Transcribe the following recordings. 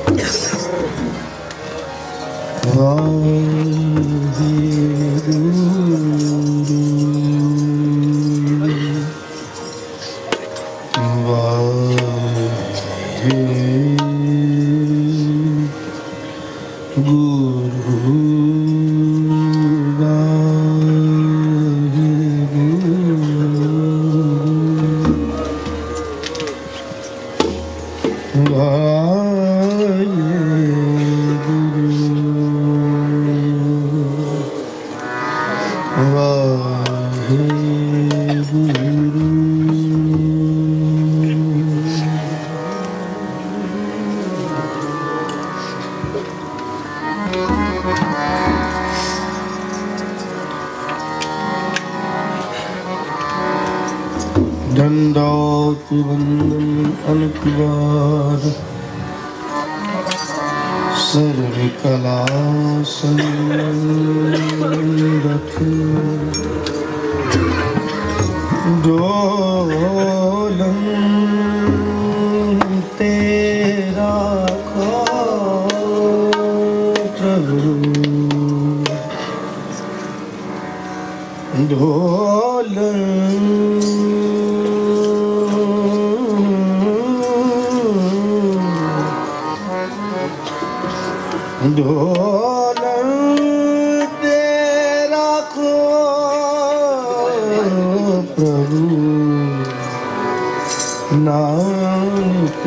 दंडौत वंदन अनेक बार सर्व कला संरथ डोलन तेरा खो प्रभु डोलन डोलन तेरा खो प्रभु नानक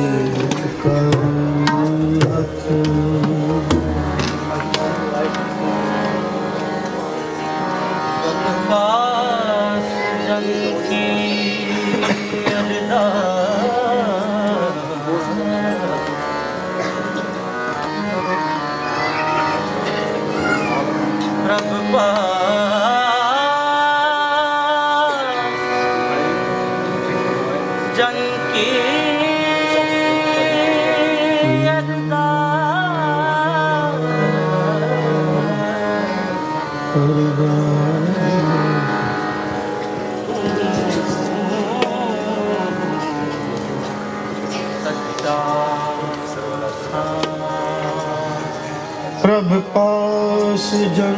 प्रभु पास जन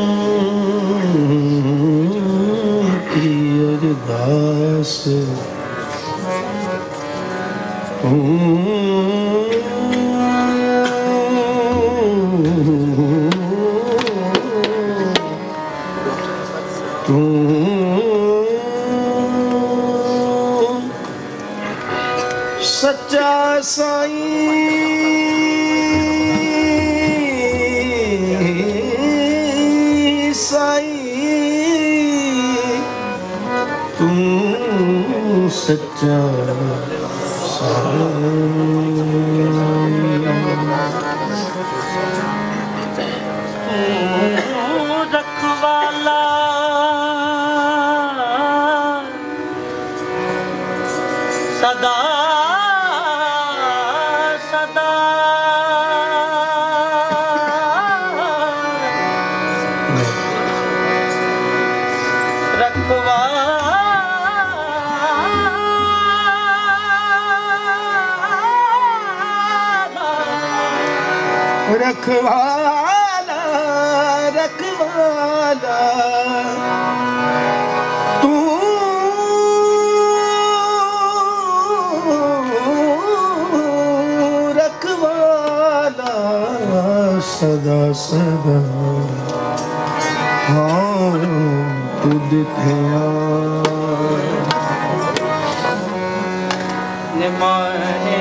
की अरदास सच्चा सच्चा रखवाला सदा सदा रखवाला रखवाला तू रखवाला सदा सदा हाँ तुद थया निमाने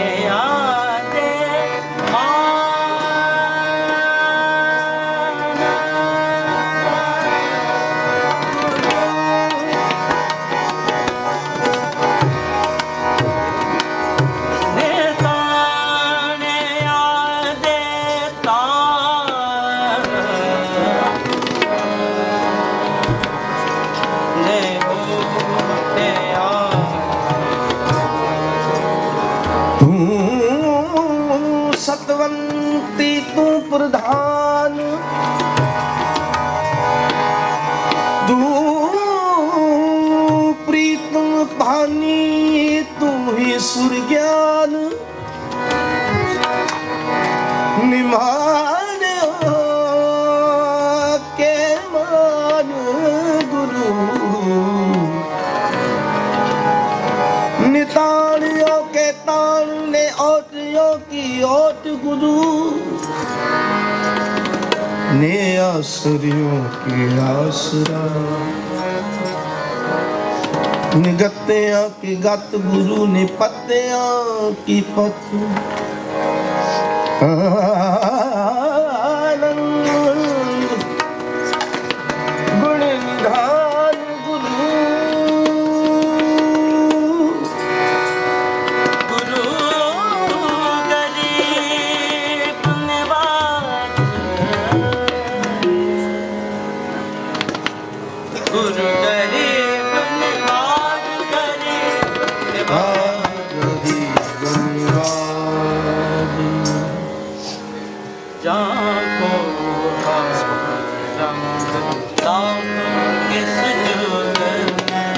सतवंती तू प्रधान तू प्रीतम पानी तू ही सूर्य ज्ञान निमान के मान गुरु निताणियों के ताण ने ओटियों की ओट गुरु ने आसरियों की आसरा निगत्तियां की गत गुरु ने पत्तियां की पत आनंद गुण निधान गुरु गुरु गरीब निवास गुरु गरीब निवास गरीब निवास जाको किस जुग में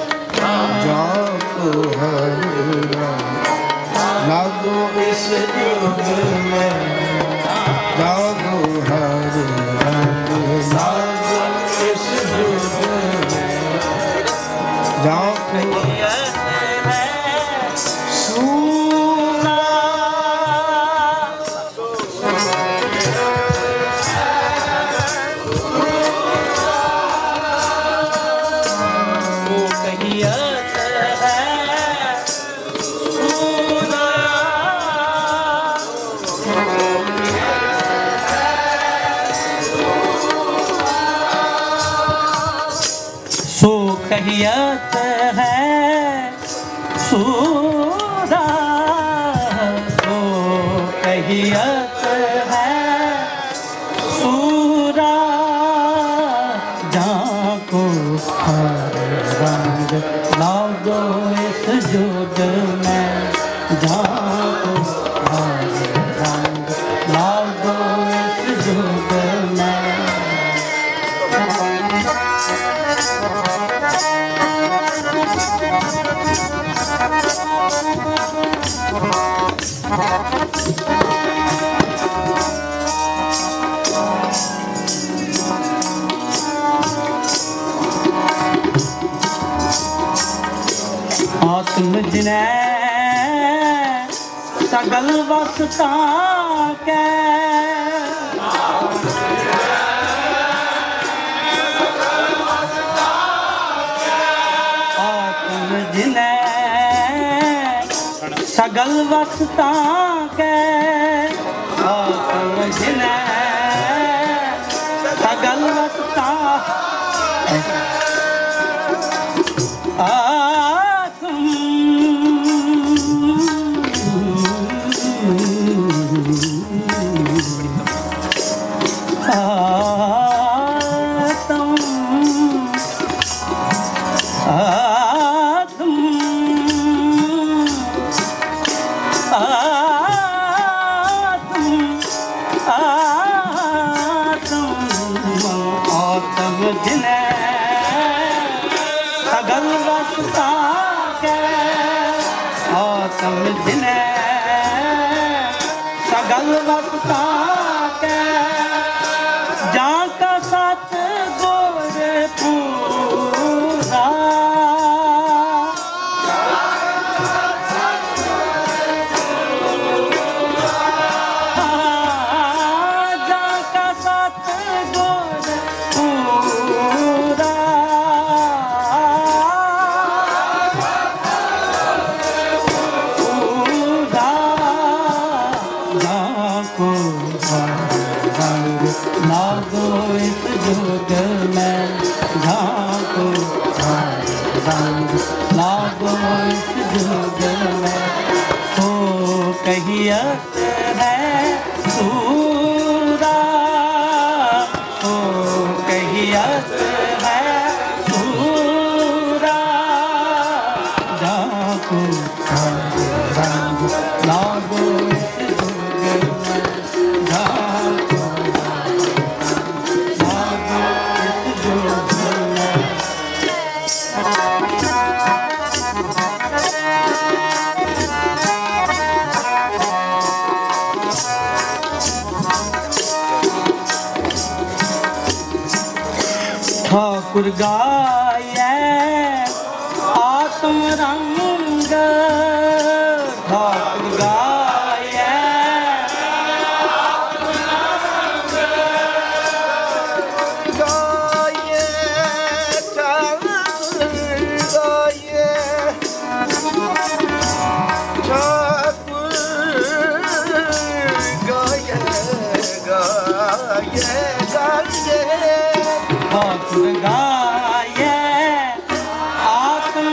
जाको हर लागो इस युग में जागो हर लागो इस युग में जाको सूना सो कहियत है सूरा सो कहियत है सूरा जाको हर रंग लागो इस जुग में जाको हर रंग लागो इस जुग में आत्म जिने सगल वसता के आत्म जिने सगल वसता के आत्म जिने सगल वसता सगल वसता के आत्म जिने सगल वसता के जाका सत गोर पूरा जाका सत गोर पूरा लागो इस जुग में झाको रंग लागो इस जुग में तो कहियत है सूरा तो कहियत है सूरा झाको रंग लागो इस जुग में झाको ठाकुर गाये आत्म रंग ठाकुर गाये ठाकुर गाये आत्म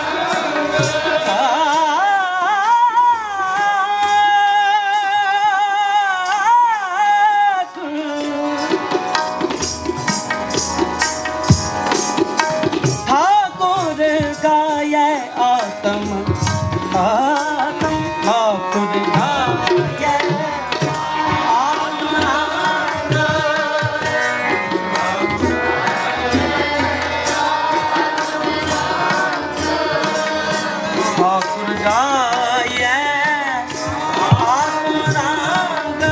ठाकुर गाये आत्म ठाकुर गाये ठाकुर गाये आत्म रंग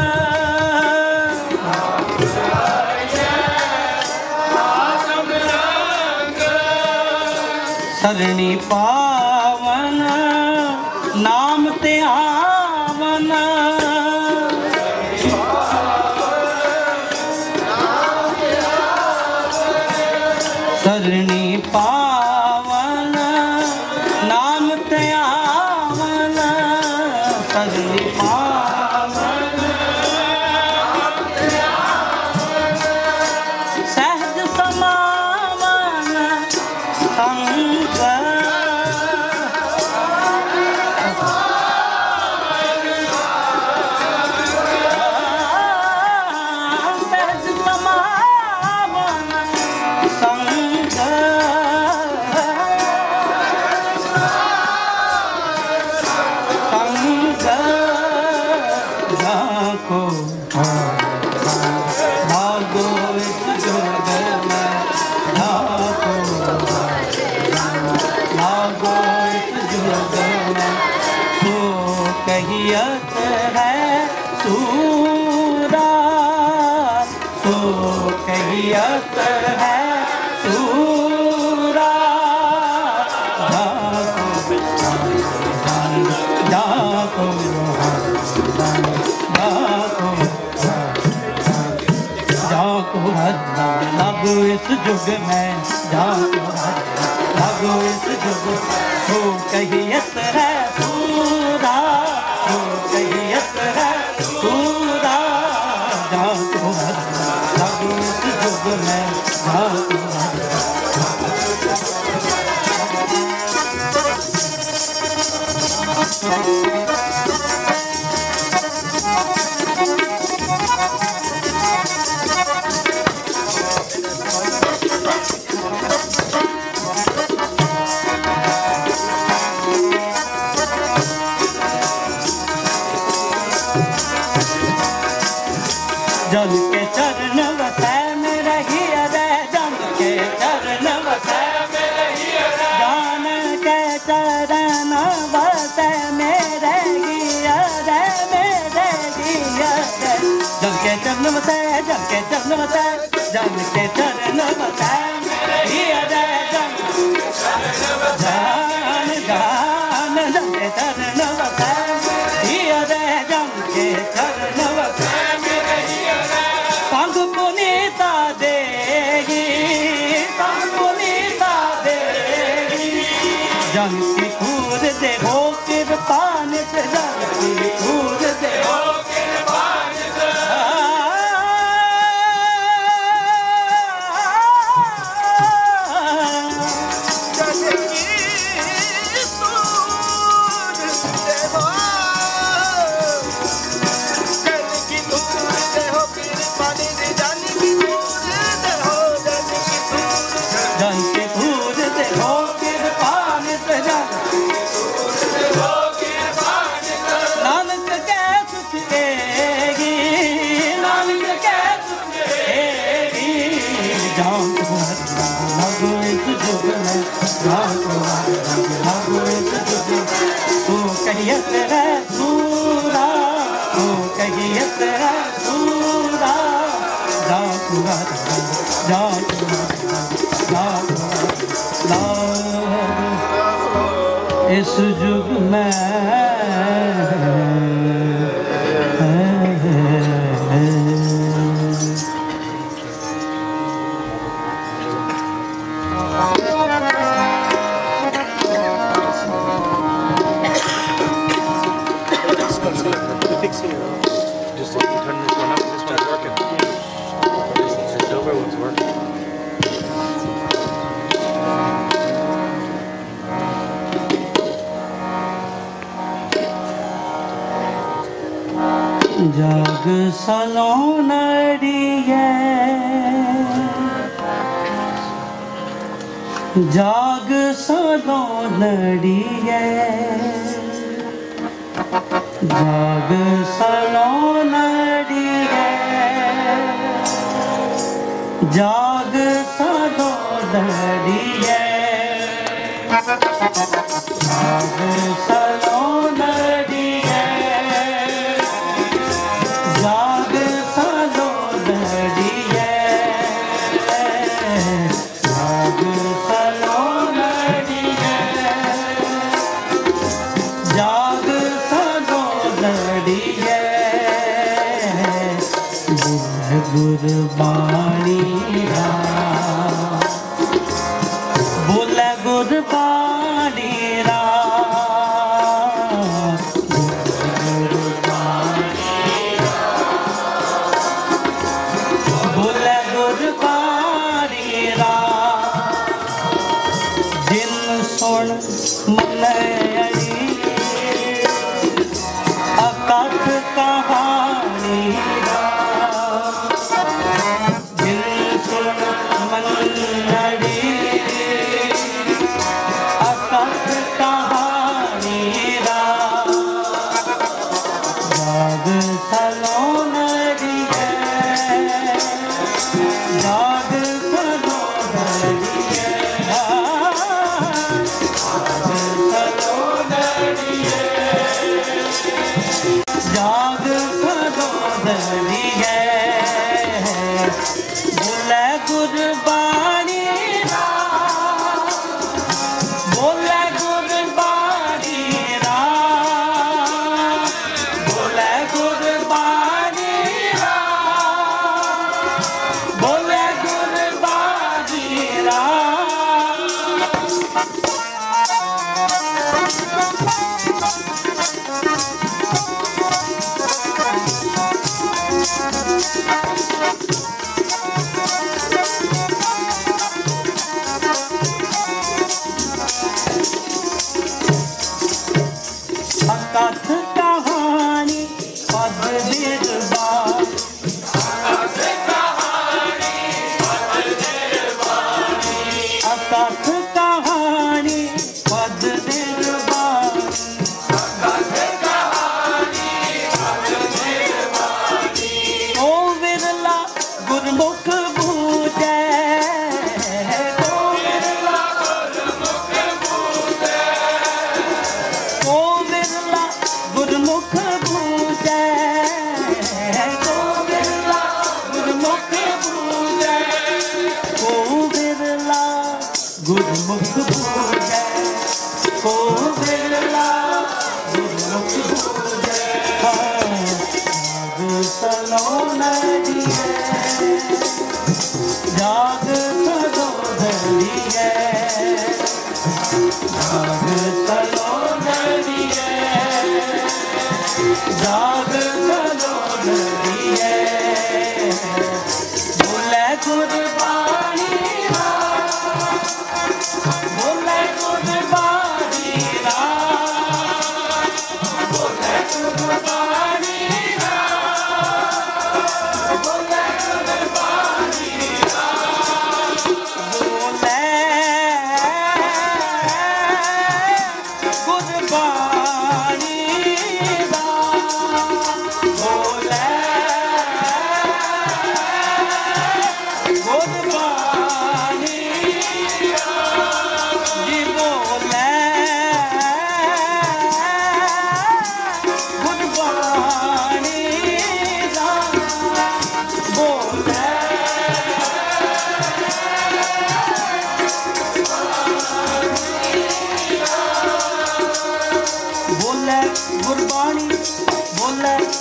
सरणी पावन नाम ते आवन सरणी पावन नाम ते आवन सरणी पावन सहज समावन संग सहज समावन संग संग जाको भागो इस जुग में जाको भागो इस जुग में सो कहियत है सूरा सो कहियत है सूरा जाको जाको लागो इस जुग में जाको लागो इस जुग सो कहियत है सूरा सो कहियत है सूरा जाको लागो इस जुग में जाको जन के चरण वसै में रही रे जन के चरण वसै में रही रे जान के चरण वसै में रही रे मेरे गिया रे जन के चरण वसै जन के चरण वसै जन के चरण वसै में रही रे जन जान जान जन के चरण वसै रे जन के चरण वसै संग पुनीता देगी संग पुनीता देगी जन की खूर दे हो कृपान से जन की खूर दे हो कृपान से कहियत है सूरा ओ कहियत है सूरा जा इस युग में Just turn this one up. This one's working. The silver one's working. जाग सलोनड़िए जाग सलोनड़िए जाग सलोनड़िए जाग सलोनड़िए जाग सलोनड़िए जाग सलोनड़िए जाग सलोनड़िए जाग सलोनड़िए गुरबाणी बोल गुरबाणी बोल गुरबाणी जिन सुन मन अकथ कहानी जिन सुन मन अकथ कहानी जाग सलोनड़िए जाग सलोनड़िए जाग सलोनड़िए बोल गुरबाणी बोल गुरबाणी बोल गुरबाणी बोल गुरबाणी अकथ कहानी पद निर्वाण अकथ कहानी पद निर्वाण ओ विरला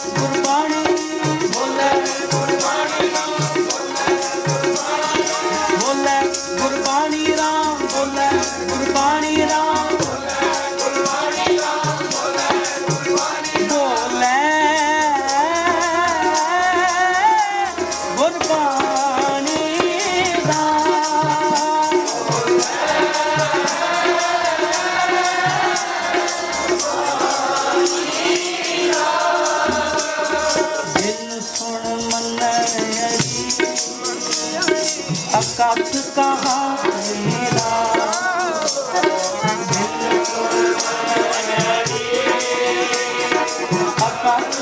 गुरबाणी बोले गुरबाणी राम बोले गुरबाणी राम बोले गुरबाणी राम अकथ कहा मेरा अकथ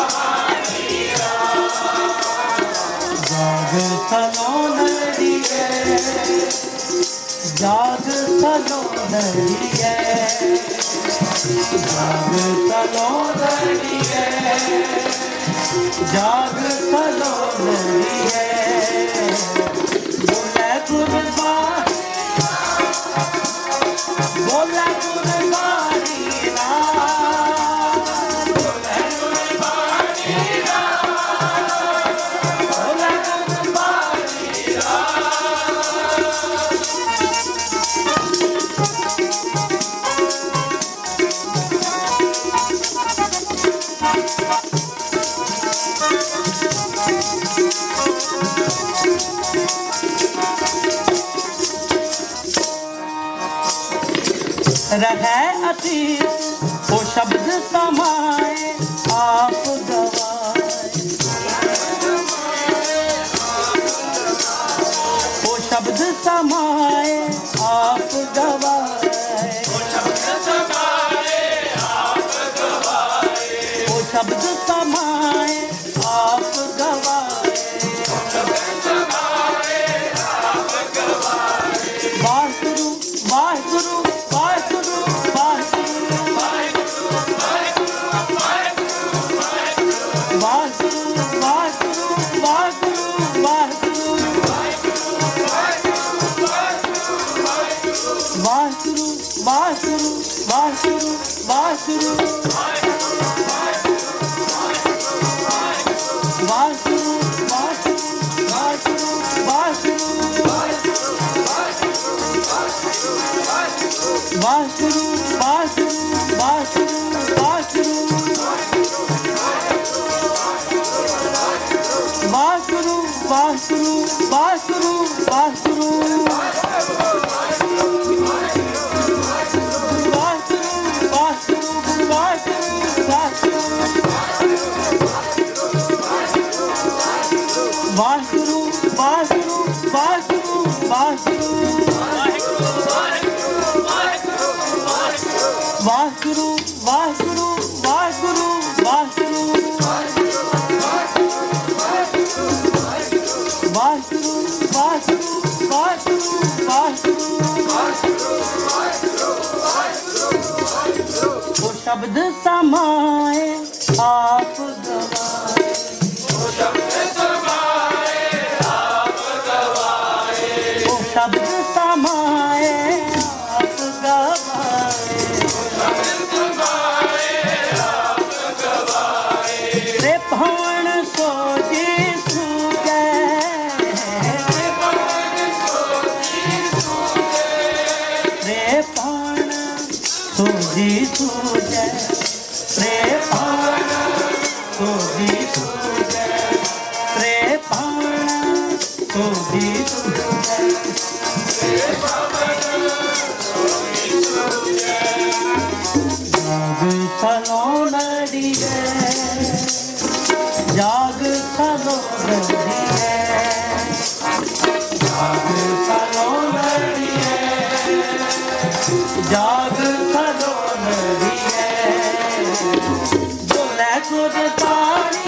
जाग सलोनरिए जाग सलोनरिए जाग सलोनरिए जाग सलोनरिए बोले गुरबाणी बोले गुरबाणी राम बोले गुरबाणी राम बोले गुरबाणी रहे अतीत वो शब्द समाए आप गवाए वो शब्द समाए आप गवाए वो शब्द समाए आप गवाए वाहिगुरु वाहिगुरु वाहिगुरु शब्द समाए आप गवाए वो शब्द समाए आप गवाए वो शब्द समाए आप गवाए वो शब्द समाए आप गवाए रे भवन सो जी सूझे रे भवन सो जी सूझे रे भवन सो जी सूझे रे भवन सो जी सूझे रे भवन सो जी सूझे जाग सलोनरिए जाग सलोनरिए जाग सलोनरिए जाग सलोनरिए बोले गुरबाणी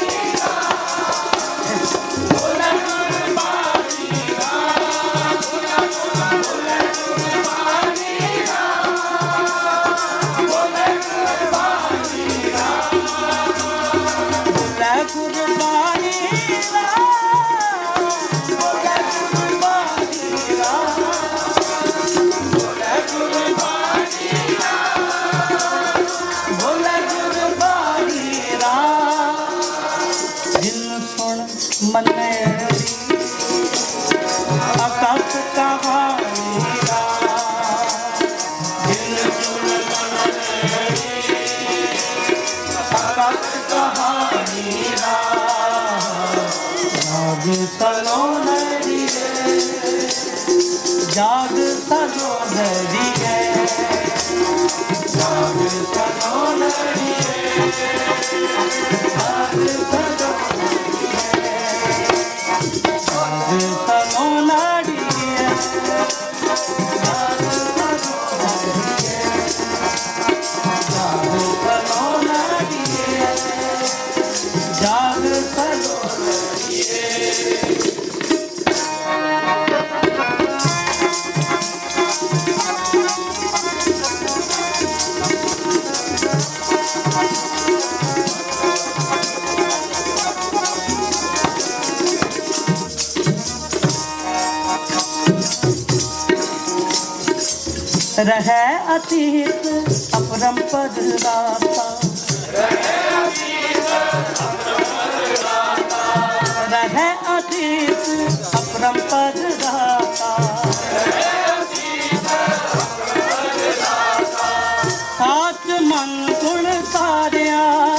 बोले गुरबाणी बोले गुरबाणी बोले गुरबाणी बोले गुरबाणी मनेरी अकत कहानी अकत कहानी जाग सलोनरी जाग सलोनरी जाग सलोनरी रहे अतीत अपरंपर दाता रहे अतीत अपरंपर दाता साच मन गुण सारिया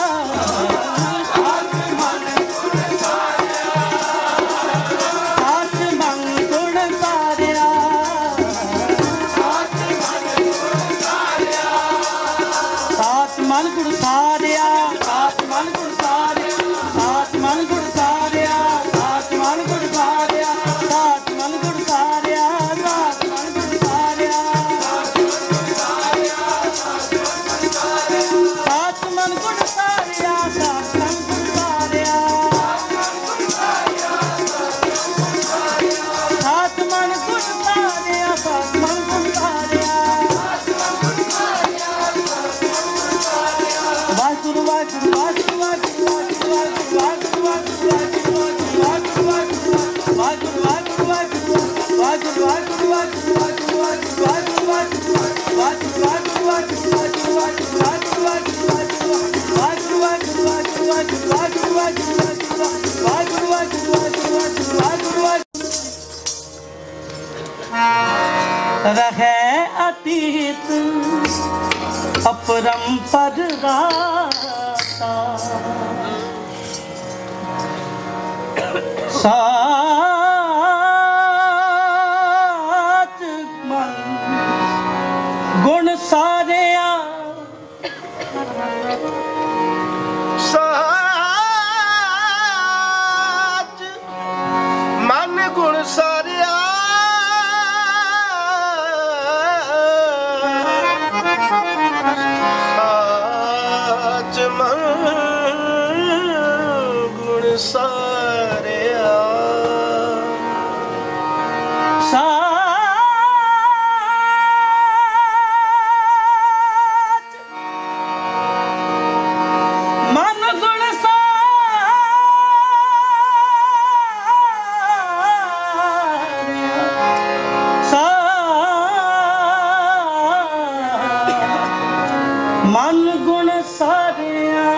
मन गुण सारिया सात मन गुण सारिया सात मन गुण सारिया सात मन गुण सारिया सात मन गुण सारिया सात मन गुण सारिया सात मन गुण सारिया सात मन गुण सारिया सात मन गुण सारिया सात मन गुण सारिया वाहिगुरु वाहिगुरु वाहिगुरु वाहिगुरु रहे अतीत अपरंपर दाता साच मन गुण सारिया साच मन गुण सारिया साच मन गुण सारिया साच मन गुण मन गुण सारिया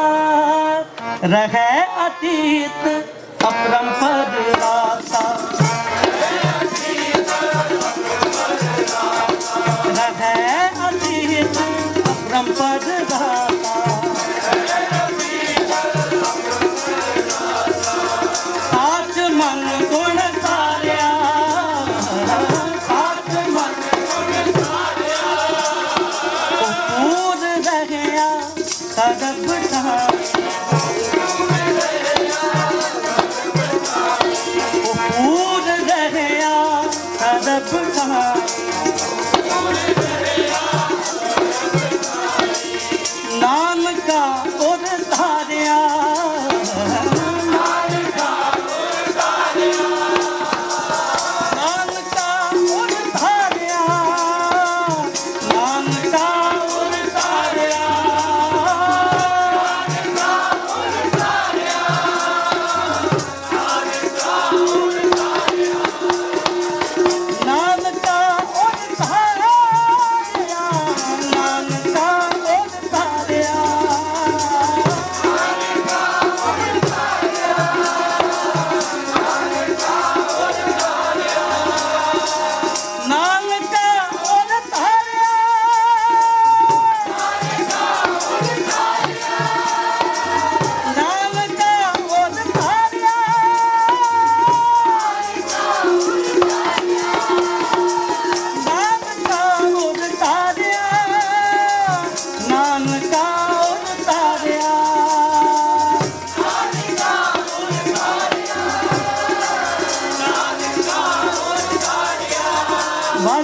रहे अतीत अपरंपर दाता रहे अतीत अपरंपर दाता साच मन गुण सारिया साच मन गुण सारिया पूर रहया सदब पूर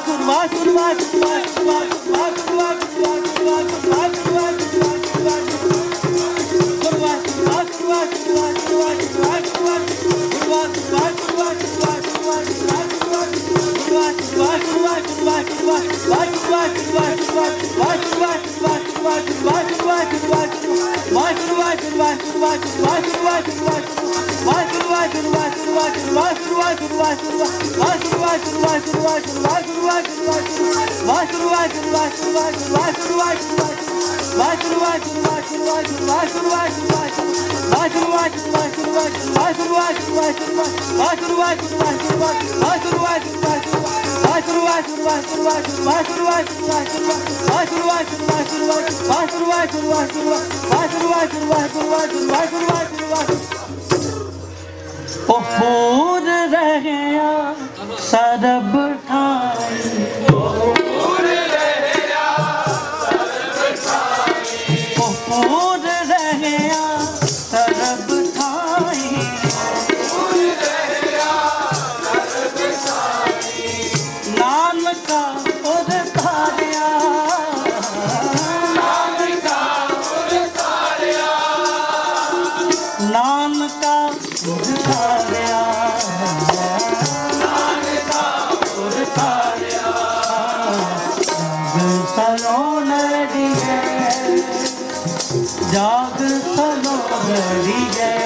पूर रहे सरब ठाई पूर रहे सरब ठाई नानका उर धारिया नानका उर धारिया जाग सलोनरी है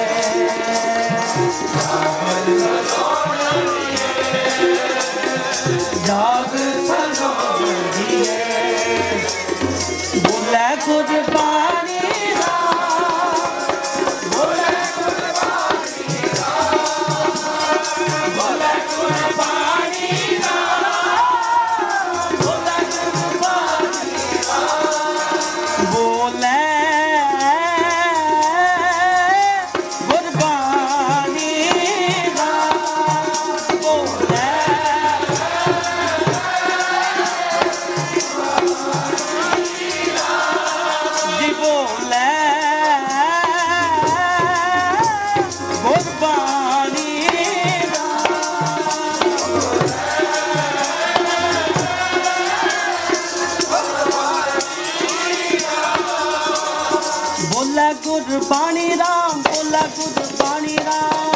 जाग सलोनरी है बोले कुर्बानी बोले कुर्बानी बोले कुर्बानी बोले गुरबाणी राम बोला गुरबाणी राम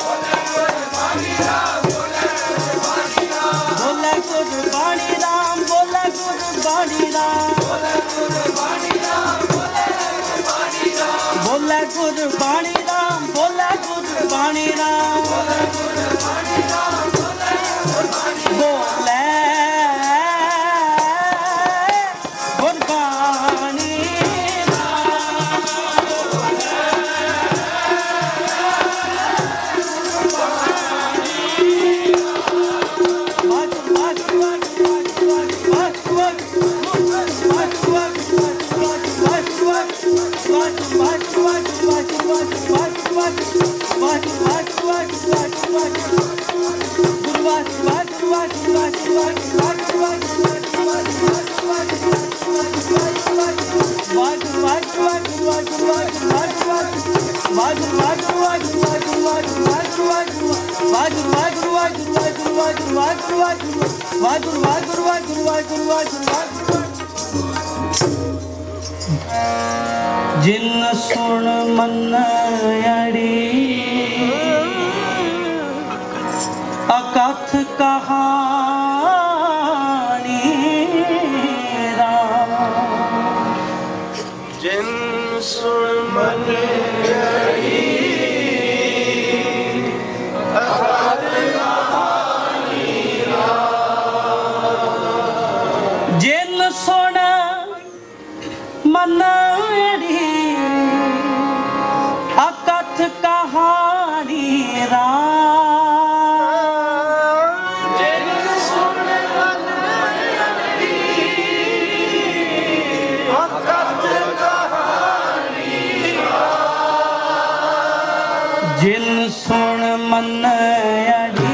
बोला गुरबाणी राम बोला गुरबाणी राम बोला गुरबाणी राम बोला गुरबाणी राम बोले जिन सुन मन अड़ी अकथ कहानी राम जिन सुन मन अड़ी अकथ कहानी राम जिन सुन मन अकथ कहानी राम जिन सुन मन अकथ कहानी जिन सुन मन अड़ी